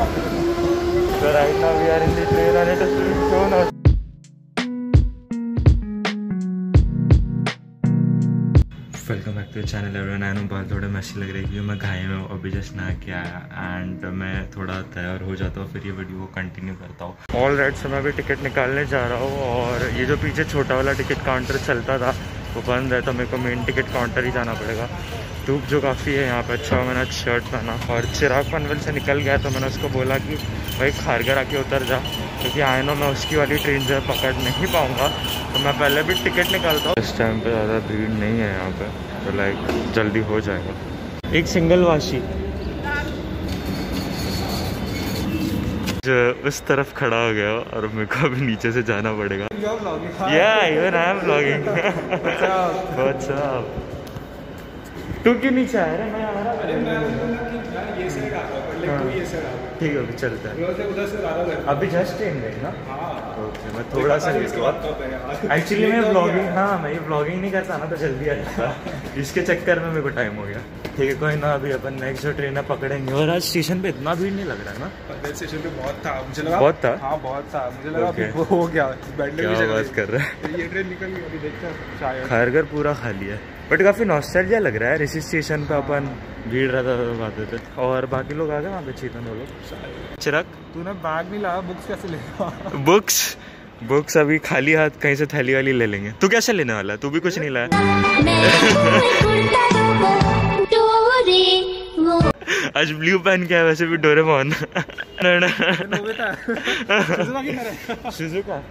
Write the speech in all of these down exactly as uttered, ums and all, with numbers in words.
So right now we are in the train and it is so nice. Welcome back to channel everyone. I know बाल थोड़े मैसी लग रही है क्योंकि मैं घाई में हूँ, अभी जस्ट नहा के आया एंड मैं थोड़ा तैयार हो जाता हूँ फिर ये वीडियो को कंटिन्यू करता हूँ। ऑल राइट, से मैं अभी टिकट निकालने जा रहा हूँ और ये जो पीछे छोटा वाला टिकट काउंटर चलता था वो बंद है, तो मेरे को मेन टिकट काउंटर ही जाना पड़ेगा। धूप जो काफ़ी है यहाँ पर। अच्छा मैंने शर्ट पहना और चिराग पनवेल से निकल गया तो मैंने उसको बोला कि भाई खारगर आके उतर जा, क्योंकि आए नो मैं उसकी वाली ट्रेन जो है पकड़ नहीं पाऊँगा, तो मैं पहले भी टिकट निकालता हूँ। इस टाइम पे ज़्यादा भीड़ नहीं है यहाँ पे, तो लाइक जल्दी हो जाएगा। एक सिंगल वाशी जो उस तरफ खड़ा हो गया और मेरे को अभी नीचे से जाना पड़ेगा। या even I am vlogging. What's up? तू क्यों नीचे आया रे? मैं आ रहा ठीक है, अभी चलता है। अभी जस्ट ट्रेन गई ना? ओके, मैं थोड़ा सा एक्चुअली मैं व्लॉगिंग हाँ मैं ये व्लॉगिंग नहीं करता ना तो जल्दी आ जाता, इसके चक्कर में मेरे को टाइम हो गया। ठीक है कोई ना, अभी अपन नेक्स्ट जो ट्रेन है पकड़ेंगे। और आज स्टेशन पे इतना भीड़ नहीं लग रहा है ना? पनवेल स्टेशन पे बहुत था, मुझे लगा बहुत था। हाँ बहुत था, मुझे लगा okay. वो हो गया बैठने की जगह बात कर रहा है। ये ट्रेन निकल गई, अभी देखते हैं शायद। खारगर पूरा खाली है बट काफ़ी नॉस्टैल्जिया लग रहा है। ऋषि स्टेशन पे अपन भीड़ रहता था बातें थे और बाकी लोग आ गए वहाँ पे। चेतन वो लोग। चिराग तूने बैग नहीं लाया, बुक्स कैसे लेगा? बुक्स बुक्स अभी खाली हाथ कहीं से थैली वाली ले लेंगे। तू कैसे लेने वाला है? तू भी कुछ नहीं लाया? आज ब्लू पहन के है, वैसे भी डोरेमोन। सुजुका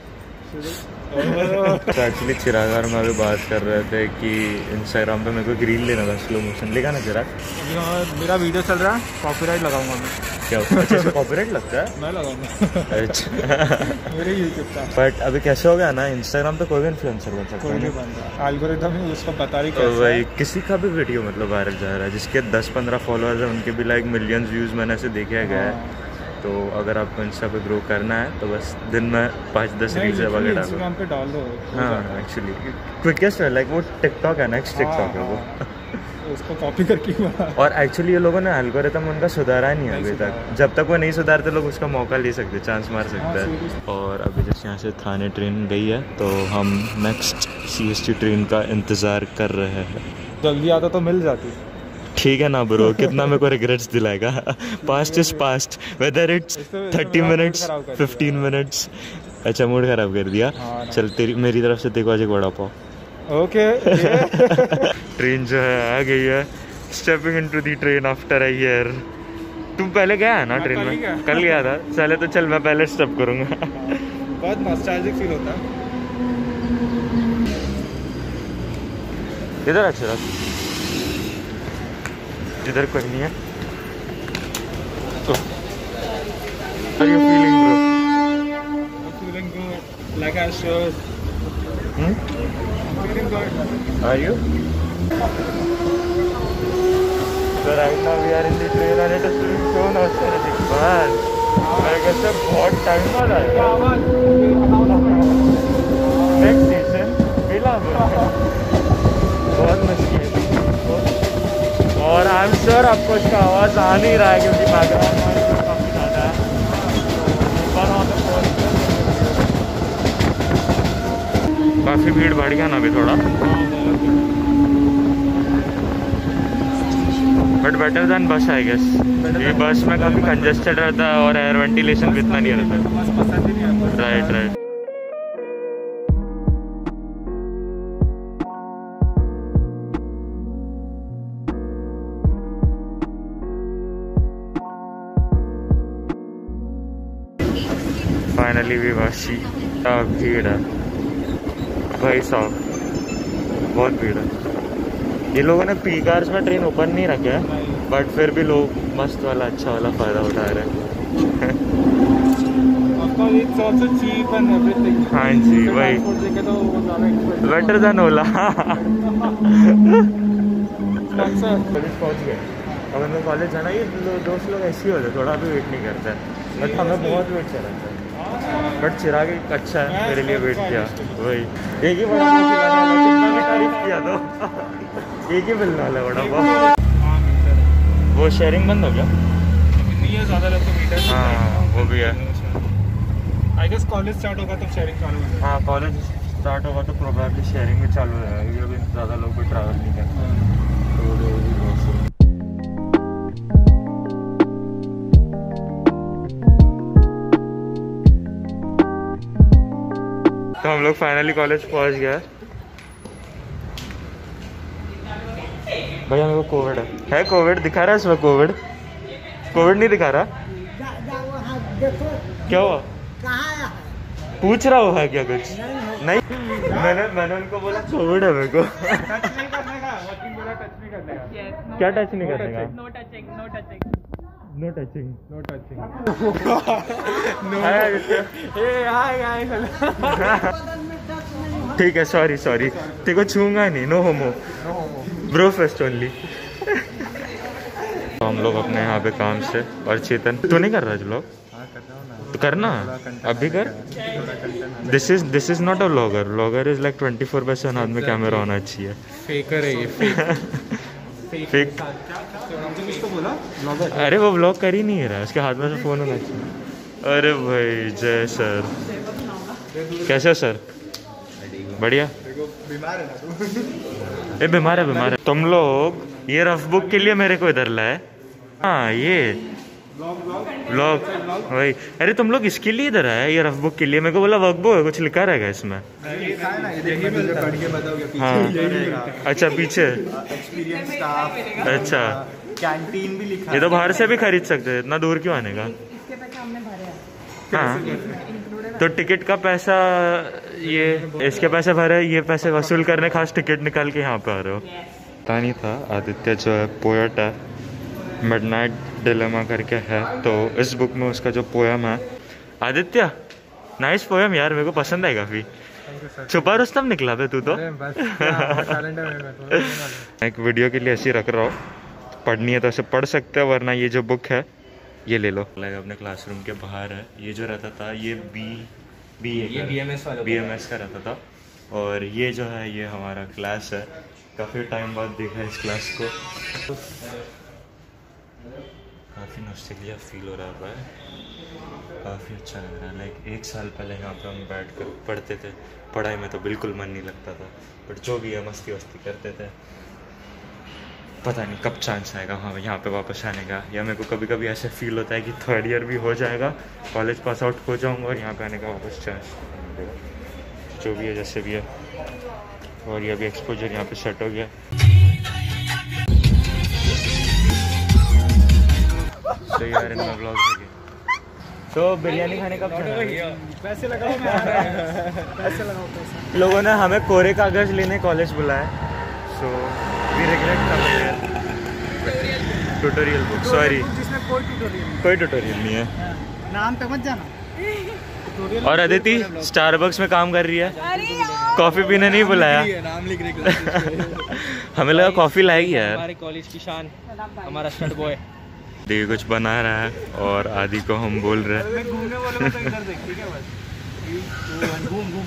तो एक्चुअली चिराग और मैं अभी बात कर रहे थे कि इंस्टाग्राम पे मेरे को एक रील लेना था स्लो मोशन। लेगा ना चिराग? मेरा वीडियो चल रहा है, कॉपीराइट लगाऊंगा मैं। क्या अच्छा कॉपीराइट लगता है? मैं लगाऊंगा। अच्छा मेरे यूट्यूब का। बट अभी कैसे हो गया ना, इंस्टाग्राम पे कोई भी इन्फ्लुएंसर बन सकता है। एल्गोरिथम ही उसको पता नहीं कैसे। भाई किसी का भी वीडियो मतलब वायरल जा रहा है, जिसके दस पंद्रह फॉलोअर्स है उनके भी लाइक मिलियंस व्यूज मैंने ऐसे देखा गया है। तो अगर आपको इंस्टा पे ग्रो करना है तो बस दिन में पाँच दस रील्स वगैरह इंस्टाग्राम पे डाल दो। हाँ एक्चुअली क्विकेस्ट है, लाइक वो टिकटॉक है, नेक्स्ट टिकटॉक है वो, उसको कॉपी करके। और एक्चुअली ये लोगों ने एल्गोरिथम उनका सुधारा नहीं है अभी तक। जब तक वो नहीं सुधारते लोग उसका मौका ले सकते, चांस मार सकते हैं। और अभी जैसे यहाँ से थाने ट्रेन गई है तो हम next C S T train का इंतज़ार कर रहे हैं। जल्दी आता तो मिल जाती। ठीक है ना ब्रो, कितना मेरे को रिग्रेट्स दिलाएगा। Past is past, whether it's thirty minutes fifteen minutes. अच्छा मूड खराब कर दिया। चल तेरी मेरी तरफ से देखो आज एक वड़ा पाव। ओके ट्रेन जो है आ गई है। Stepping into the train after a year. तुम पहले गया है ना ट्रेन में? कल गया था। चले तो चल मैं पहले स्टेप करूँगा। बहुत नॉस्टैल्जिक फील होता है। इधर अच्छा इधर कोई नहीं है। तो How are you feeling, bro? I'm feeling good. Like I should. Hmm? I'm feeling good. Are you? So right now we are in the train and it is feeling so nostalgic. Man, मैं कैसे बहुत time बाद आया। Next station, मिलापुर। बहुत मुश्किल। और I am sure आपको इसका आवाज़ आ नहीं रहा है क्योंकि बैकग्राउंड नॉइज़ काफ़ी ज़्यादा है। काफ़ी भीड़ बढ़ गया ना अभी थोड़ा, बट बेटर दैन बस आई गेस। ये बस में काफ़ी कंजेस्टेड रहता है और एयर वेंटिलेशन भी इतना नहीं रहता। Right right. फाइनली भी वाशी। भीड़ है भाई साहब, बहुत भीड़ है। ये लोगों ने पी कार्स में ट्रेन ओपन नहीं रखे है बट फिर भी लोग मस्त वाला अच्छा वाला फ़ायदा उठा रहे हैं। हाँ जी वही, बेटर देन ओला। पहुँच गए। अगर मैं कॉलेज जाना, ये दोस्त लोग ऐसे ही होते, थोड़ा भी वेट नहीं करते हैं बट हमें बहुत वेट चला था। बट चिराग एक अच्छा है, मेरे लिए वेट किया। वही एक ही बड़ा तारीफ किया तो एक ही मिलने वाला बड़ा पाव। वो शेयरिंग बंद हो गया। नहीं है ज़्यादा लोग तो मीटर। हाँ वो भी है। आई गेस कॉलेज स्टार्ट होगा तो शेयरिंग चालू हो जाएगा। हाँ कॉलेज स्टार्ट होगा तो प्रोबेबली शेयरिंग भी चालू हो जाएगा, क्योंकि अभी ज़्यादा लोग भी ट्रैवल नहीं करते तो। तो हम लोग फाइनली कॉलेज पहुंच गए। भैया मेरे को कोविड है है कोविड दिखा रहा है इसमें? कोविड कोविड नहीं दिखा रहा। क्या हुआ? पूछ रहा हुआ है क्या कुछ? नहीं, नहीं। मैंने मैंने उनको बोला कोविड है मेरे को। टच नहीं करने का, वकील बोला टच नहीं करने का। क्या टच नहीं करने का? No touching no touching no touching no touching. ठीक है, सॉरी सॉरी, तेरे को छूंगा नहीं। No homo, bro fest only. तो हम लोग अपने यहाँ पे काम से, और चेतन तू नहीं कर रहा है व्लॉग? तो करना अभी कर। This is this is not a vlogger. Vlogger is like twenty four by seven हाथ में कैमरा होना चाहिए। फेकर है ये, फेक फेक। अरे वो व्लॉग कर ही नहीं रहा है, उसके हाथ में से फोन होना चाहिए। अरे भाई जय सर, कैसे हो सर? बढ़िया। बीमार है ना तू? ए बीमार है बीमार है। तुम लोग ये रफ बुक के लिए मेरे को इधर लाए? हाँ ये व्लॉग वही। अरे तुम लोग इसके लिए इधर आए, ये रफ बुक के लिए? मेरे को बोला वर्क बुक है, कुछ लिखा रहेगा इसमें। हाँ अच्छा पीछे एक्सपीरियंस स्टाफ, अच्छा कैंटीन भी लिखा है। ये तो बाहर से भी खरीद सकते हैं, इतना दूर क्यों आने का? इसके पैसे हमने भरे हैं। हाँ तो टिकट का पैसा, ये इसके पैसे भरे, ये पैसे वसूल करने खास टिकट निकाल के यहाँ पे आ रहे हो। पता नहीं था आदित्य जो है पोएट है, मिडनाइट डिलेमा करके है, तो इस बुक में उसका जो पोयम है। आदित्य नाइस पोयम यार, मेरे को पसंद है काफ़ी। छुपा रुस्तम निकला बे तू तो। एक वीडियो के लिए ऐसे ही रख रहा हूँ, पढ़नी है तो ऐसे पढ़ सकते हो, वरना ये जो बुक है ये ले लो। लाइक अपने क्लासरूम के बाहर है। ये जो रहता था ये बी बी ये बी एम एस वाला बी एम एस का रहता था, और ये जो है ये हमारा क्लास है। काफ़ी टाइम बाद देखा है इस क्लास को, काफ़ी नॉस्टैल्जिया फील हो रहा है, काफ़ी अच्छा लग रहा है। लाइक एक साल पहले यहाँ पे हम बैठ कर पढ़ते थे, पढ़ाई में तो बिल्कुल मन नहीं लगता था, बट जो भी है मस्ती वस्ती करते थे। पता नहीं कब चांस आएगा वहाँ यहाँ पे वापस आने का, या मेरे को कभी कभी ऐसे फील होता है कि थर्ड ईयर भी हो जाएगा, कॉलेज पास आउट हो जाऊँगा और यहाँ पे आने का वापस चांस मिलेगा। जो भी है जैसे भी है, और ये अभी एक्सपोजर यहाँ पे सेट हो गया। तो यार इनका ब्लॉग देखिए। तो बिरयानी खाने का पैसे लगाओ, मैं आ रहा है। पैसे लगाओ पैसे। लोगों ने हमें कोरे कागज लेने कॉलेज बुलाया, so we regret coming. Tutorial book, sorry जिसमें कोई ट्यूटोरियल कोई ट्यूटोरियल नहीं है। नाम पे मत जाना। और अदिति स्टारबक्स में काम कर रही है, कॉफी पीने नहीं बुलाया। नाम लिख रही हमें लगा कॉफी लाएगी यार। हमारे कॉलेज की शान, हमारा स्टड बॉय। देखिए कुछ बना रहा है, और आदि को हम बोल रहे हैं। मैं घूमने वाला तो इधर देख, ठीक है बस घूम घूम।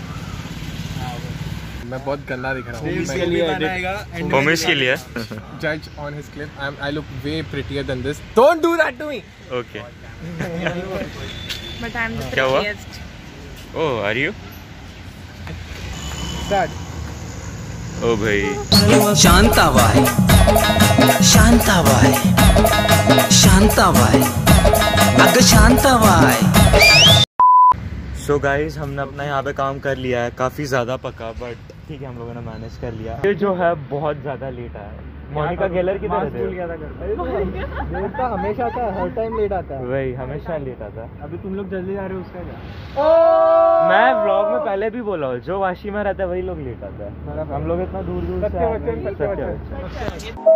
मैं बहुत गंदा दिख रहा हूँ के लिए होमिस के लिए जज on his clip. I am I look way prettier than this. Don't do that to me. Okay but I am the क्या हुआ? prettiest। Oh are you? Start. ओ भाई शांताबाई शांताबाई शांताबाई अगं शांताबाई। सो गाइज हमने अपना यहाँ पे काम कर लिया है, काफ़ी ज़्यादा पका, बट ठीक है हम लोगों ने मैनेज कर लिया। ये जो है बहुत ज़्यादा लेट आया। मोनिका गेलर किधर है? लेट तो हमेशा आता है, हर टाइम लेट आता है। वही हमेशा लेट आता है। अभी तुम लोग जल्दी जा रहे हो, उसका क्या? मैं व्लॉग में पहले भी बोला हूँ, जो वाशी में रहता है वही लोग लेट आता है। हम लोग इतना दूर दूर से आए हैं। सत्य बच्चन।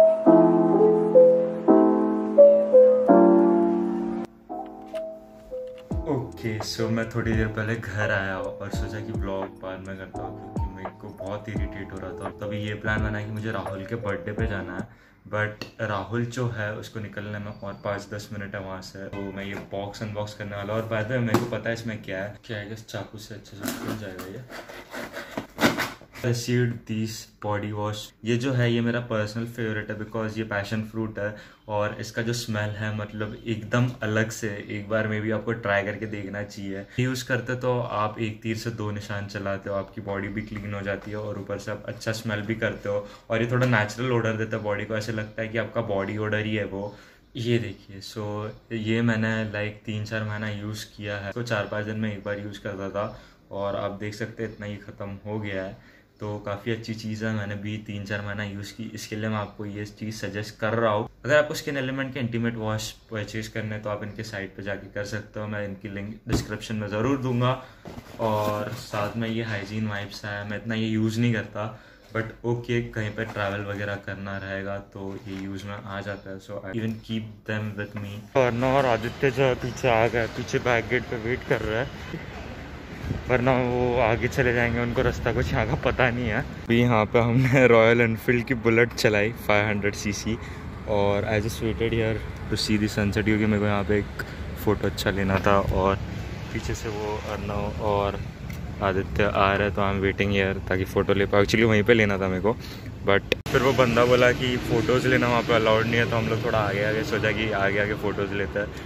ओके सो मैं थोड़ी देर पहले घर आया और सोचा कि ब्लॉग बाद में करता हूँ, क्योंकि मेरे को बहुत इरिटेट हो रहा था। और तभी ये प्लान बना कि मुझे राहुल के बर्थडे पे जाना है, बट राहुल जो है उसको निकलने में और पाँच दस मिनट है वहाँ से। तो मैं ये बॉक्स अनबॉक्स करने वाला हूँ। और बाद में मेरे को पता है इसमें क्या है, क्या है, चाकू से अच्छे से खुल जाएगा ये। Received this body wash. ये जो है ये मेरा पर्सनल फेवरेट है बिकॉज ये पैशन फ्रूट है और इसका जो स्मेल है मतलब एकदम अलग से, एक बार में भी आपको ट्राई करके देखना चाहिए। यूज़ करते तो आप एक तीर से दो निशान चलाते हो, आपकी बॉडी भी क्लीन हो जाती है और ऊपर से आप अच्छा स्मेल भी करते हो और ये थोड़ा नेचुरल ओडर देता है बॉडी को, ऐसे लगता है कि आपका बॉडी ओडर ही है वो। ये देखिए, सो so, ये मैंने लाइक तीन चार महीना यूज़ किया है, तो चार पाँच दिन में एक बार यूज़ करता था और आप देख सकते हैं इतना ही ख़त्म हो गया है। तो काफ़ी अच्छी चीज़ है, मैंने भी तीन चार महीना यूज़ की, इसके लिए मैं आपको ये चीज़ सजेस्ट कर रहा हूँ। अगर आपको स्किन एलिमेंट के इंटीमेट वॉश परचेज करने तो आप इनके साइट पे जाके कर सकते हो, मैं इनकी लिंक डिस्क्रिप्शन में ज़रूर दूंगा। और साथ में ये हाइजीन वाइप्स है, मैं इतना ये यूज़ नहीं करता बट ओके okay, कहीं पे ट्रैवल वगैरह करना रहेगा तो ये यूज़ में आ जाता है, so I even keep them with me. वरना और आदित्य जो है पीछे आ गया, पीछे बैक गेट पे वेट कर रहा है, वरना वो आगे चले जाएंगे, उनको रास्ता कुछ यहाँ का पता नहीं है। अभी यहाँ पे हमने रॉयल एनफील्ड की बुलेट चलाई फाइव हंड्रेड सी सी और I just waited here to see the sunset, क्योंकि मेरे को यहाँ पे एक फ़ोटो अच्छा लेना था और पीछे से वो अर्नव और आदित्य आ रहे तो आई एम वेटिंग हियर ताकि फ़ोटो ले पाओ। एक्चुअली वहीं पे लेना था मेरे को, बट फिर वो बंदा बोला कि फ़ोटोज़ लेना वहाँ पे अलाउड नहीं है, तो हम लोग थोड़ा आगे आगे सोचा कि आगे आगे फ़ोटोज़ लेते हैं।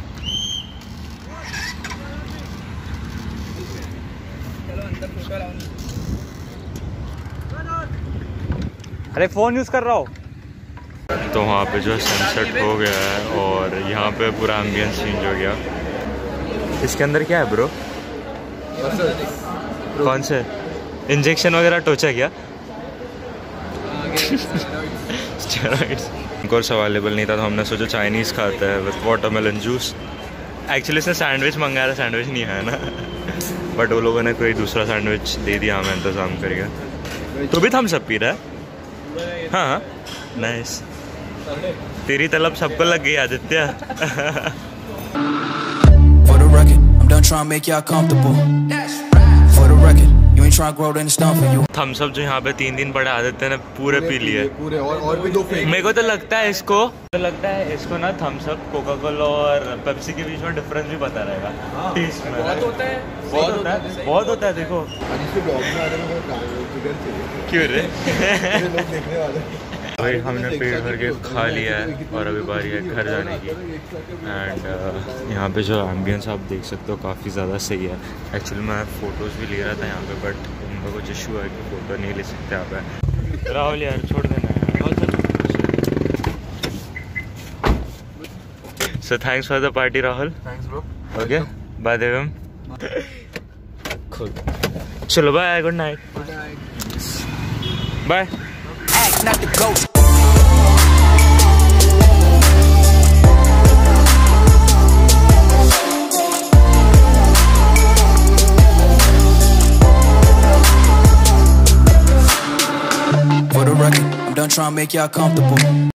अरे फ़ोन यूज़ कर रहा हो। तो वहाँ पे जो सनसेट हो गया है और यहाँ पे पूरा एम्बियंस चेंज हो गया। इसके अंदर क्या है ब्रो? कौन से इंजेक्शन वगैरह टोचा क्या? स्टेरॉइड्स। कोर्स अवेलेबल नहीं था तो हमने सोचा चाइनीज़ खाते हैं विद वाटरमेलन जूस। एक्चुअली इसने सैंडविच मंगाया था, सैंडविच नहीं है ना बट वो लोगों ने कोई दूसरा सैंडविच दे दिया हमें इंतज़ाम करके। तो भी थम्स अप पी रहा है? हाँ नाइस, तेरी तलब सबको लग गई आदित्य। थम्स अप जो यहाँ पे तीन दिन पड़े आदित्य ने पूरे पी लिए पूरे, और और भी दो फेंक। मेरे को तो लगता है इसको तो लगता है इसको ना थम्स अप, कोका कोला और पेप्सी के बीच में डिफरेंस भी पता रहेगा टेस्ट में। बहुत होता है, बहुत होता है, बहुत होता है। देखो क्यों रे भाई, हमने पेट भर के खा लिया है और अभी बारी है घर जाने की। एंड uh, यहाँ पे जो एम्बियंस आप देख सकते हो काफ़ी ज़्यादा सही है। एक्चुअली मैं फ़ोटोज़ भी ले रहा था यहाँ पे बट उनका कुछ इशू है कि फ़ोटो नहीं ले सकते यहाँ पे। राहुल यार छोड़ देना है। So thanks for the party Rahul. Thanks bro. Okay bye Devam. चलो bye, good night. Good night, bye. Not the ghost. For the record, I'm done trying to make y'all comfortable.